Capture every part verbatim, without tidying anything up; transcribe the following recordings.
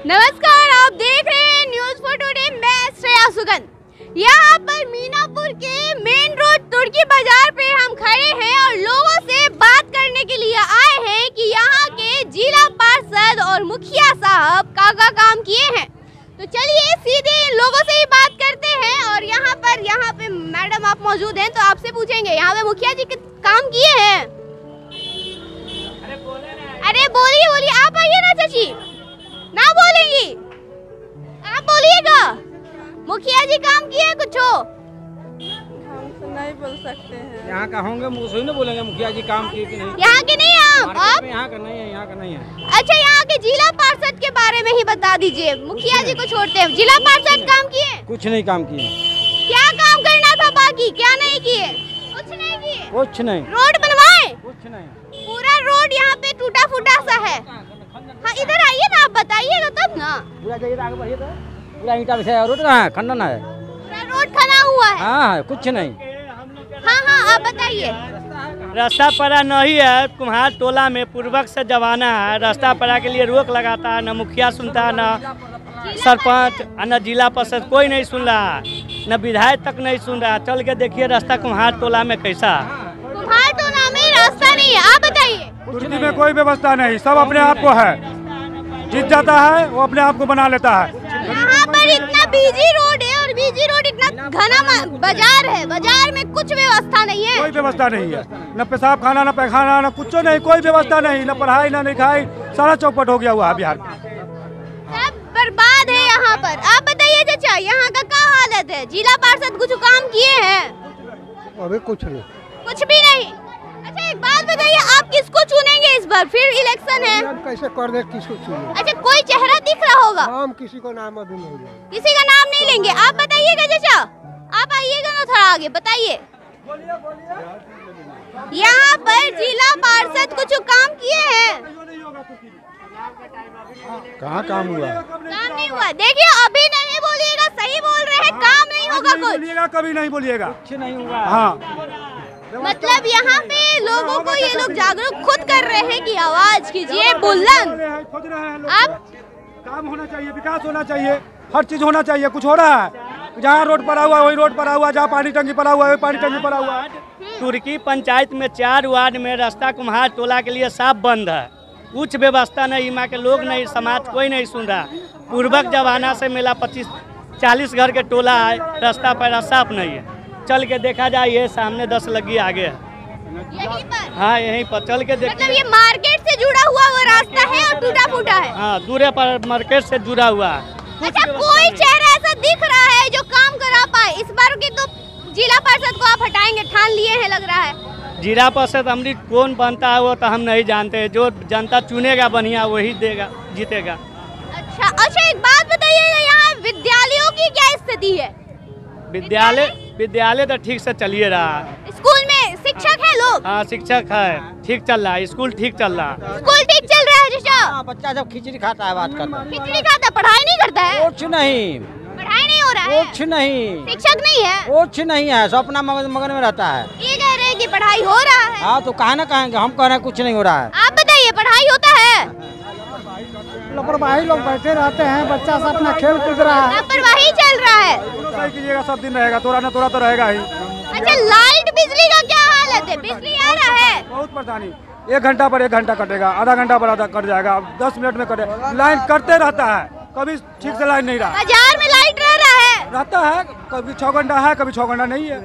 नमस्कार, आप देख रहे हैं न्यूज़ फॉर टुडे। मैं श्रेया सुगंध। यहाँ पर मीनापुर के मेन रोड तुर्की बाजार पे हम खड़े हैं और लोगों से बात करने के लिए आए हैं कि यहाँ के जिला पार्षद और मुखिया साहब का का काम किए हैं। तो चलिए सीधे इन लोगों से ही बात करते हैं। और यहाँ पर यहाँ पे मैडम आप मौजूद हैं तो आपसे पूछेंगे यहाँ पे मुखिया जी के काम किए हैं। अरे बोलिए बोलिए, आप आइए ना चाची, ना बोलेंगी आप बोलिएगा। मुखिया जी काम किए कुछ हो? हम तो नहीं बोल सकते हैं। यहाँ का होंगे मुझे नहीं बोलेंगे मुखिया जी काम किए कि नहीं। यहाँ के नहीं आप? आप यहाँ का नहीं है, यहाँ का नहीं है। अच्छा, यहाँ के जिला पार्षद के बारे में ही बता दीजिए। मुखिया जी को छोड़ते हैं, जिला पार्षद काम किए? कुछ नहीं काम किए। क्या काम करना था बाकी, क्या नहीं किए? कुछ नहीं किए। कुछ नहीं। रोड बनवाए? कुछ नहीं। पूरा रोड यहाँ पे टूटा फूटा सा है। हाँ इधर आइए ना, आप बताइएगा तब ना। पूरा जाइए आगे बढ़िए तो पूरा ईंटा बिछाया रोड कहाँ है, खंडन है। पूरा रोड खना हुआ है। हाँ कुछ नहीं। हाँ हाँ आप बताइए। रास्ता पड़ा नहीं है। कुम्हार टोला में पूर्वक से जमाना है, रास्ता पड़ा के लिए रोक लगाता है, न मुखिया सुनता है, न सरपंच, न जिला परिषद, कोई नहीं सुन रहा, न विधायक तक नहीं सुन रहा। चल के देखिए रास्ता कुम्हार टोला में कैसा है। कुम्हार टोला में रास्ता नहीं है, आप बताइए। तुर्की में कोई व्यवस्था नहीं, सब अपने आप को है, जीत जाता है वो अपने आप को बना लेता है। यहाँ पर इतना बिजी रोड है और बिजी रोड इतना घना बाजार है, बाजार में कुछ व्यवस्था नहीं है। कोई व्यवस्था नहीं है, न पेशाब खाना, न पैखाना, न कुछ नहीं, कोई व्यवस्था नहीं, न पढ़ाई, न लिखाई, सारा चौपट हो गया हुआ है बिहार में। सब बर्बाद है यहाँ पर। आप बताइए चाचा, यहाँ का क्या हालत है? जिला पार्षद कुछ काम किए हैं? अभी कुछ नहीं। कुछ भी नहीं। अच्छा एक बात बताइए, आप किसको चुनेंगे इस बार? फिर इलेक्शन है, कैसे कर दे, किसको चुने? अच्छा कोई चेहरा दिख रहा होगा? नाम किसी को नाम अभी नहीं है। किसी का नाम नहीं लेंगे। आप बताइएगा चाचा, आप आइएगा ना थोड़ा आगे, बताइए। यहाँ पर जिला पार्षद कुछ काम किए हैं? कहाँ काम हुआ? काम नहीं हुआ। देखिए अभी नहीं बोलिएगा, सही बोल रहे हैं, काम नहीं होगा कुछ। बोलिएगा कभी नहीं बोलिएगा, कुछ नहीं हुआ। हाँ मतलब यहाँ पे लोगों को ये लोग जागरूक खुद कर रहे हैं कि आवाज कीजिए बुलंद। आप काम होना चाहिए, विकास होना चाहिए, हर चीज होना चाहिए। कुछ हो रहा है? जहाँ रोड पड़ा हुआ है वही रोड पड़ा हुआ है, जहाँ पानी टंकी पड़ा हुआ है वही पानी टंकी पड़ा हुआ है। तुर्की पंचायत में चार वार्ड में रास्ता कुम्हार टोला के लिए साफ बंद है। कुछ व्यवस्था नहीं, यहाँ के लोग नहीं, समाज कोई नहीं सुन रहा। पूर्वक जमाना से मेला पच्चीस चालीस घर के टोला है, रास्ता पैरा साफ नहीं है। चल के देखा जाए, ये सामने दस लगी आगे है। यहीं पर? हाँ यहीं पर चल के देख। मतलब ये मार्केट से जुड़ा हुआ वो रास्ता है और टूटा फूटा है? हाँ दूरे पर मार्केट से जुड़ा हुआ है। अच्छा कोई चेहरा ऐसा दिख रहा है जो काम करा पाए? इस बार की तो जिला पार्षद को आप हटाएंगे ठान लिए हैं लग रहा है। जिला परिषद अमृत कौन बनता है वो तो हम नहीं जानते, जो जनता चुनेगा बढ़िया वही देगा, जीतेगा। अच्छा अच्छा एक बात बताइएगा, यहाँ विद्यालयों की क्या स्थिति है? विद्यालय विद्यालय तो ठीक से चलिए रहा है। स्कूल में शिक्षक है लोग? हाँ शिक्षक है, ठीक चल रहा है, स्कूल ठीक चल रहा है। स्कूल ठीक चल रहा है चाचा? बच्चा जब खिचड़ी खाता है बात करता है। खिचड़ी खाता, पढ़ाई नहीं करता है? कुछ नहीं, पढ़ाई नहीं हो रहा है? कुछ नहीं, शिक्षक नहीं है? कुछ नहीं है, सब अपना मगन मगन में रहता है। ये कह रहे हैं कि पढ़ाई हो रहा है। हाँ तो कहा ना कहेंगे, हम कह रहे हैं कुछ नहीं हो रहा है। आप बताइए पढ़ाई होता है? लापरवाही लोग बैठे रहते हैं, बच्चा सब अपना खेल कूद रहा है। लापरवाही चल रहा है। सही कीजिएगा, सब दिन रहेगा, तोड़ा ना तोड़ा तो रहेगा ही। अच्छा लाइट बिजली का क्या हालत है? बिजली आ रहा है? बहुत परेशानी, एक घंटा पर एक घंटा कटेगा, आधा घंटा पर आधा कट जाएगा, दस मिनट में कटे। लाइन कटते रहता है, कभी ठीक से लाइन नहीं रहा। बाजार में लाइट रह रहा है? रहता है, कभी छह घंटा है, कभी छह घंटा नहीं है।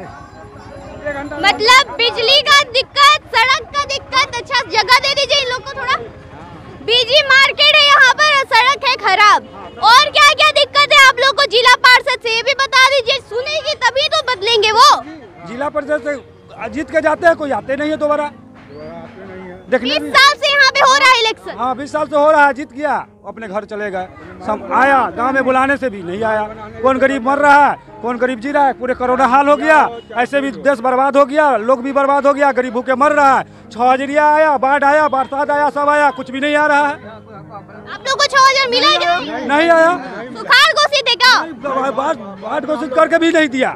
मतलब बिजली का दिक्कत, सड़क का दिक्कत। अच्छा जगह दे दीजिए इन लोग को थोड़ा। बीजी मार्केट है यहाँ पर, सड़क है खराब, और क्या क्या दिक्कत है आप लोग को जिला पार्षद से ये भी बता दीजिए। सुनेगी तभी तो बदलेंगे वो। जिला परिषद से जीत के जाते हैं, कोई आते नहीं है दोबारा देखने। बीस साल से यहाँ पे हो रहा है इलेक्शन। हाँ बीस साल से हो रहा है, जीत गया अपने घर चले गए। सब आया, गांव में बुलाने से भी नहीं आया। कौन गरीब मर रहा है, कौन गरीब जी रहा है, पूरे कोरोना हाल हो गया, ऐसे भी देश बर्बाद हो गया, लोग भी बर्बाद हो गया, गरीब भूखे मर रहा है। छह हजरिया आया, बाढ़ आया, बरसात आया, सब आया, कुछ भी नहीं आ रहा है। आप लोग को छह हजार मिला है क्या? नहीं आया। सुखाड़ घोषित है क्या? बाढ़ घोषित करके भी नहीं दिया।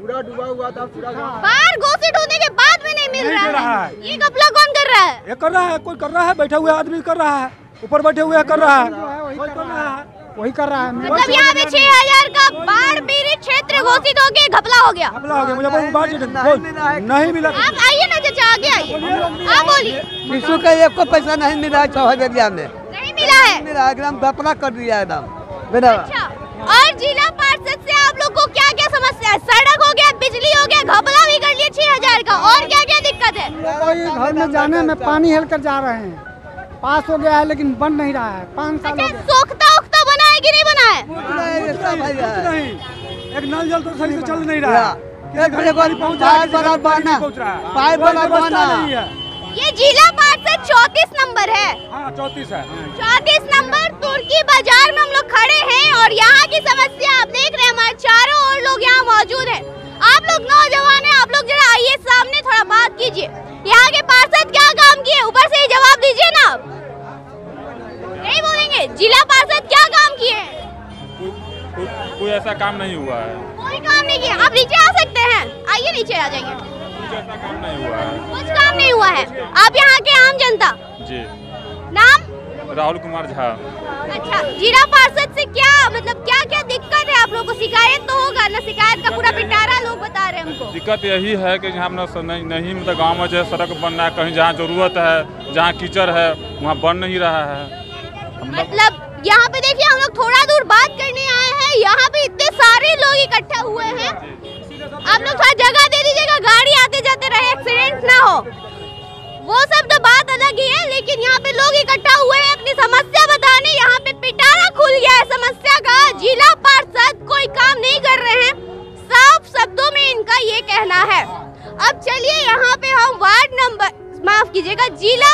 बाढ़ घोषित होने के बाद भी नहीं मिल नहीं रहा है। है। ये घपला कौन कर रहा है? ये कर रहा है, कोई कर रहा है, बैठा हुआ आदमी कर रहा है, ऊपर बैठे हुए कर रहा है, कोई कर रहा है। वही कर रहा है। मतलब यहाँ पे छह हजार का बाढ़ पीड़ित क्षेत्र घोषित हो गया, घपला हो गया। घपला हो गया, मुझे बात नहीं मिला। आप आइए ना चाचा, आगे आइए, आप बोलिए। किसी का एक को पैसा नहीं मिला है चौहदरिया में, नहीं मिला है, मिला एकदम घपला कर दिया एकदम। अच्छा, और जिला पार्षद से आप लोग को क्या क्या समस्या है? सड़क हो गया, बिजली हो गया, घपला भी कर लिया छह हजार का, और क्या क्या दिक्कत है? कोई घर में जाने में पानी हेल कर जा रहे हैं, पास हो गया है लेकिन बन नहीं रहा है, पाँच साल हो गए। सोखता उखता बना है कि नहीं बना है? नहीं, एक नल जल तो सही से चल नहीं रहा है। ये जिला पार्षद चौतीस नंबर है। हाँ चौतीस है। चौतीस नंबर तुर्की बाजार में हम लोग खड़े हैं और यहाँ की समस्या आप देख रहे हैं, हमारे चारों ओर लोग यहाँ मौजूद हैं। आप लोग नौजवान हैं, आप लोग जरा आइए सामने, थोड़ा बात कीजिए। यहाँ के पार्षद क्या काम किए, ऊपर से ही जवाब दीजिए ना। आप नहीं बोलेंगे? जिला पार्षद क्या काम किए? कोई, कोई ऐसा काम नहीं हुआ है। कोई काम नहीं किया। आप नीचे आ सकते हैं, आइए नीचे आ जाइए। कुछ ऐसा काम नहीं हुआ है। कुछ काम नहीं हुआ है। आप यहाँ के आम जनता? जी। नाम? राहुल कुमार झा। अच्छा, जिला पार्षद से क्या मतलब क्या क्या दिक्कत है आप लोगों को? शिकायत तो होगा ना, शिकायत का पूरा पिटारा लोग बता रहे हैं हमको। दिक्कत यही है कि यहाँ नहीं, नहीं मतलब गाँव में जो सड़क बन रहा है, कहीं जहाँ जरूरत है, जहाँ कीचड़ है वहाँ बन नहीं रहा है। मतलब यहाँ पे देखिए, हम लोग थोड़ा दूर बात करने आए हैं, यहाँ पे इतने सारे लोग इकट्ठा हुए हैं। आप लोग थोड़ा जगह दे दीजिएगा, गाड़ी आते जाते रहे, एक्सीडेंट ना हो। वो सब तो बात अलग ही है, लेकिन यहाँ पे लोग इकट्ठा हुए हैं अपनी समस्या बताने। यहाँ पे पिटारा खुल गया है समस्या का। जिला पार्षद कोई काम नहीं कर रहे हैं, साफ शब्दों में इनका ये कहना है। अब चलिए यहाँ पे हम वार्ड नंबर, माफ कीजिएगा, जिला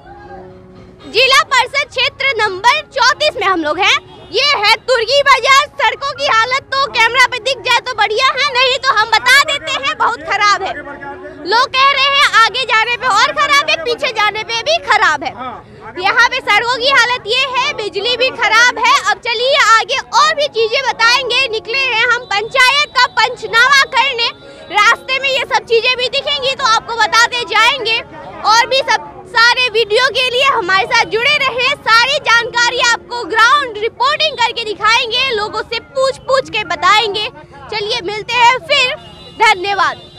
जिला परिषद क्षेत्र नंबर चौतीस में हम लोग हैं। ये है तुर्की बाजार। सड़कों की हालत तो कैमरा पे दिख जाए तो बढ़िया है, नहीं तो हम बता देते हैं बहुत खराब है। लोग कह रहे हैं आगे जाने पे और खराब है, पीछे जाने पे भी खराब है। यहाँ पे सड़कों की हालत ये है, बिजली भी खराब है। अब चलिए आगे और भी चीजें बताएंगे। निकले हैं हम पंचायत का पंचनामा करने, रास्ते में ये सब चीजें भी दिखेंगी तो आपको बताते जाएंगे। और भी सब सारे वीडियो के लिए हमारे साथ जुड़े रहे, सारी जानकारी आपको ग्राउंड रिपोर्टिंग करके दिखाएंगे, लोगों से पूछ पूछ के बताएंगे। चलिए मिलते हैं फिर, धन्यवाद।